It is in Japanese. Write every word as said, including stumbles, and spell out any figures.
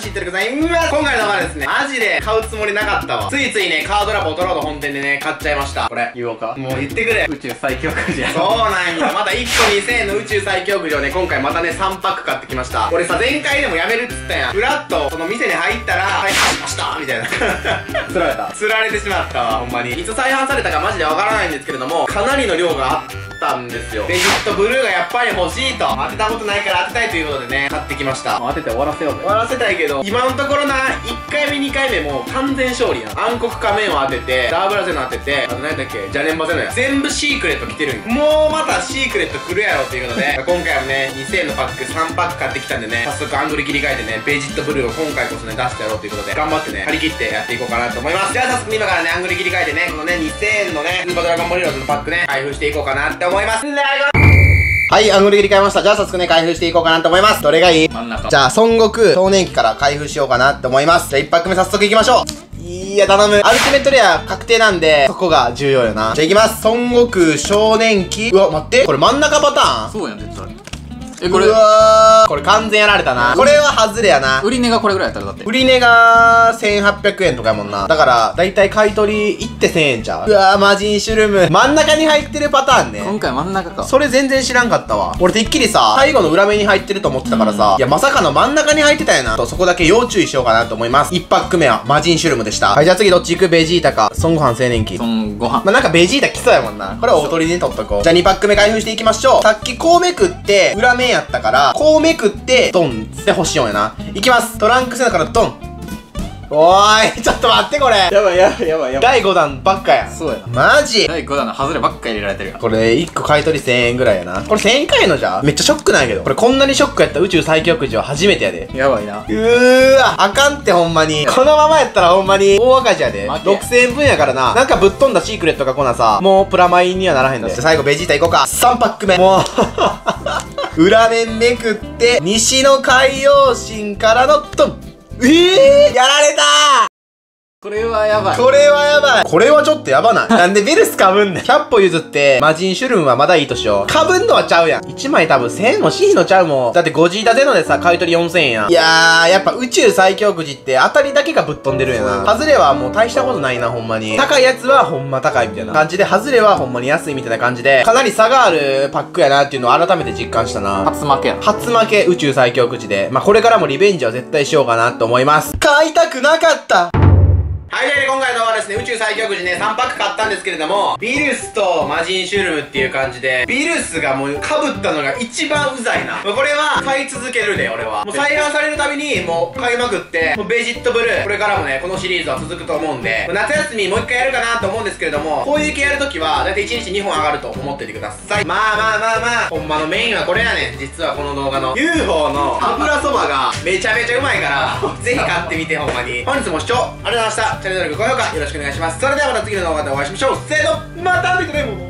ってるください。うわ、今回の動画はですね、マジで買うつもりなかったわ。ついついね、カードラボトロード本店でね、買っちゃいました。これ、言おうか。もう言ってくれ。 宇宙最強くじや。 そうなんよ。またいっこにせんえんの宇宙最強くじをね、今回またね、さんパック買ってきました。俺さ、前回でもやめるっつったやん。ふらっと、この店に入ったら、はい、買いましたみたいな。 釣られた。 釣られてしまったわ、ほんまに。いつ再販されたかマジでわからないんですけれども、かなりの量があったんですよ。ベジットブルーがやっぱり欲しいと。当てたことないから当てたいということでね、買ってきました。 当てて終わらせようぜ。 終わらせたいけど、今のところな、いっかいめにかいめも完全勝利やん。暗黒仮面を当てて、ダーブラゼの当てて、あと何だっけ、ジャネンバゼのや。全部シークレット来てるんよ。もうまたシークレット来るやろっていうことで、今回はね、にせんえんのパックさんパック買ってきたんでね、早速アングル切り替えてね、ベジットブルーを今回こそね、出してやろうということで、頑張ってね、張り切ってやっていこうかなと思います。じゃあ早速今からね、アングル切り替えてね、このね、にせんえんのね、スーパードラゴンボールローズのパックね、開封していこうかなって思います。はい、アングル切り替えました。じゃあ早速ね、開封していこうかなと思います。どれがいい？ 真ん中。 じゃあ、孫悟空少年期から開封しようかなって思います。じゃあいちパック目早速いきましょう。いや、頼む。アルティメットレア確定なんで、そこが重要よな。じゃあいきます。孫悟空少年期。うわ、待って。これ真ん中パターン？ そうやん、絶対。え、これ。 うわー。これ完全やられたな。これは外れやな。 売り値がこれぐらいやったらだって。 売り値がせんはっぴゃくえんとかやもんな。だから、だいたい買い取りいってせんえんちゃう。うわー、マジンシュルム。真ん中に入ってるパターンね。 今回真ん中か。 それ全然知らんかったわ。俺てっきりさ、最後の裏目に入ってると思ってたからさ、いや、まさかの真ん中に入ってたやな。と、そこだけ要注意しようかなと思います。いちパック目はマジンシュルムでした。はい、じゃあ次どっち行く？ベジータか、孫悟飯青年期。 孫悟飯。 まあ、なんかベジータ来そうやもんな。これは大取りに取っとこう。じゃあにパック目開封していきましょう。さっきこうめくって、裏目やったから、こうめくって、ドンって欲しいよな。いきます。トランクスだからドン。おーい、ちょっと待ってこれ。 やばいやばいやばいやばい。 だいごだんばっかやん。 そうやな。 マジだいごだんの外ればっか入れられてるよ。 これいっこ買い取りせんえんぐらいやな。これせんえん買えんのじゃめっちゃショックなんやけど。これこんなにショックやった宇宙最強くじは初めてやで。 やばいな。 うーわ、あかんってほんまに。このままやったらほんまに大赤字やで。ろくせんえんぶんやからな。なんかぶっ飛んだシークレットがこなさ、もうプラマイにはならへんで。最後ベジータいこうか。さんパック目。もう、裏面めくって、西の海洋神からのドン。えー、やられたー。 これはやばい。 これはやばい。これはちょっとやばない。なんでベルスかぶんねん。ひゃっぽ譲って、マジンシュルムはまだいいとしよう。かぶんのはちゃうやん。いちまい多分せんえんもしひのちゃうもん。だってごジータゼノでさ、買い取りよんせんえんやん。いやー、やっぱ宇宙最強くじって当たりだけがぶっ飛んでるんやな。外れはもう大したことないな、ほんまに。高いやつはほんま高いみたいな感じで、外れはほんまに安いみたいな感じで、かなり差があるパックやなっていうのを改めて実感したな。 初負けやな。 初負け宇宙最強くじで。まあ、これからもリベンジは絶対しようかなと思います。買いたくなかったはい、で、今回の動画はですね、宇宙最強くじね、さんパック買ったんですけれども、ビルスとマジンシュルムっていう感じで、ビルスがもう被ったのが一番うざいな。もうこれは買い続けるで、俺は。もう再販されるたびに、もう買いまくって、もうベジットブルー、これからもね、このシリーズは続くと思うんで、夏休みもう一回やるかなと思うんですけれども、こういう系やるときは、だいたいいちにちにほん上がると思っててください。まあまあまあまあ、ほんまのメインはこれやねん。実はこの動画の ユーフォー の油そばがめちゃめちゃうまいから、ぜひ買ってみて、ほんまに。本日も視聴ありがとうございました。チャンネル登録、高評価よろしくお願いします。それではまた次の動画でお会いしましょう。せーの、また見てね。